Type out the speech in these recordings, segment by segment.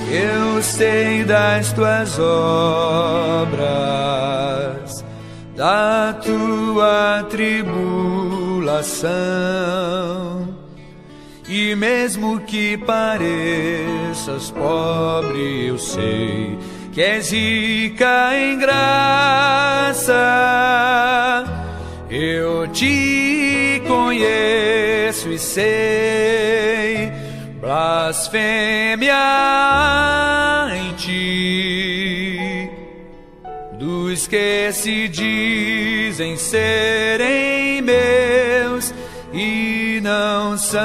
Eu sei das tuas obras, da tua tribulação, e mesmo que pareças pobre, eu sei que és rica em graça. Eu te conheço e sei blasfêmia em ti dos que se dizem serem meus e não são.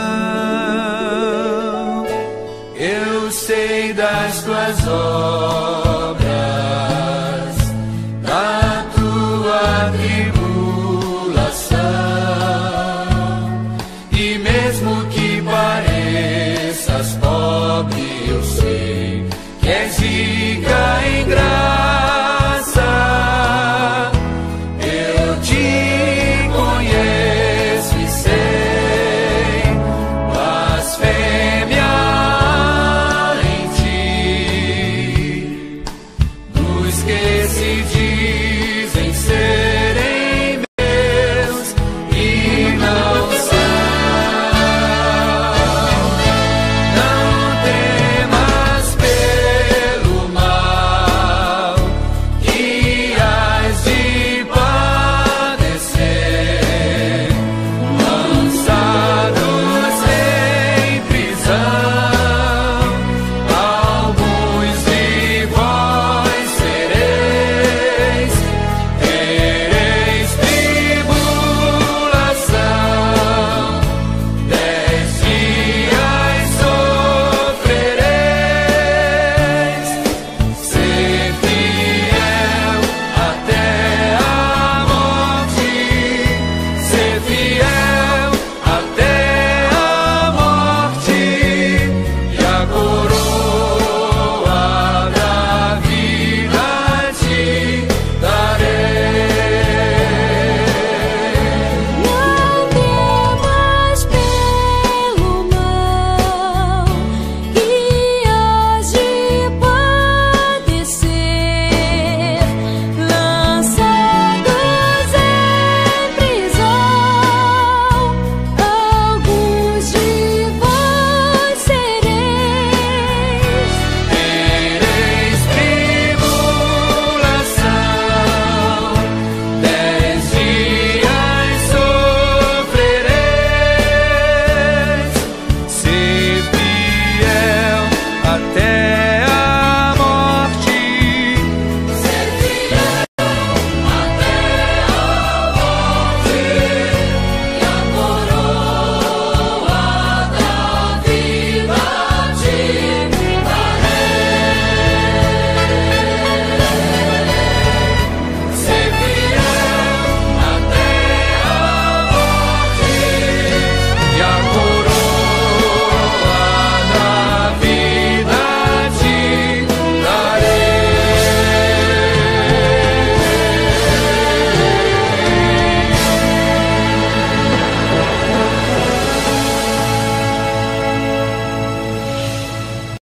Eu sei das tuas obras,